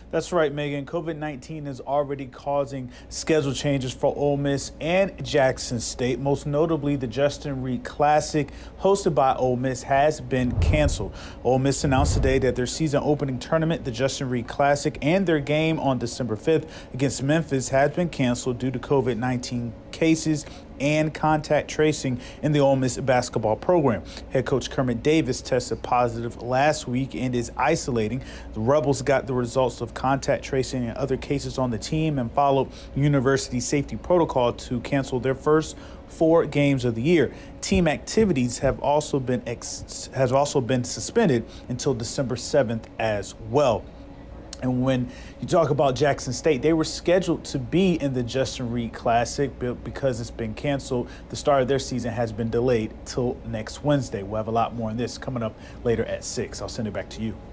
That's right, Megan. COVID-19 is already causing schedule changes for Ole Miss and Jackson State. Most notably, the Justin Reed Classic hosted by Ole Miss has been canceled. Ole Miss announced today that their season opening tournament, the Justin Reed Classic, and their game on December 5th against Memphis has been canceled due to COVID-19 cases and contact tracing in the Ole Miss basketball program. Head coach Kermit Davis tested positive last week and is isolating. The Rebels got the results of contact tracing and other cases on the team and followed university safety protocol to cancel their first 4 games of the year. Team activities have also been suspended until December 7th as well. And when you talk about Jackson State, they were scheduled to be in the Justin Reed Classic, but because it's been canceled, the start of their season has been delayed till next Wednesday. We'll have a lot more on this coming up later at 6. I'll send it back to you.